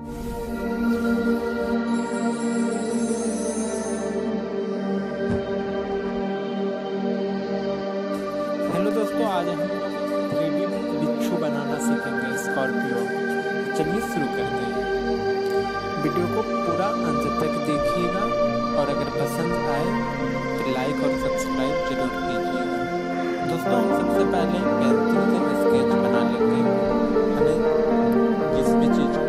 Hello दोस्तों, आज हम 3D बिच्छू बनाना सीखेंगे स्कॉर्पियो। चलिए शुरू करते हैं। वीडियो को पूरा अंत तक देखिएगा और अगर पसंद आए तो लाइक और सब्सक्राइब जरूर कीजिएगा। दोस्तों, हम सबसे पहले पेंसिल से स्केच बना लेंगे। हमें जिस भी चीज़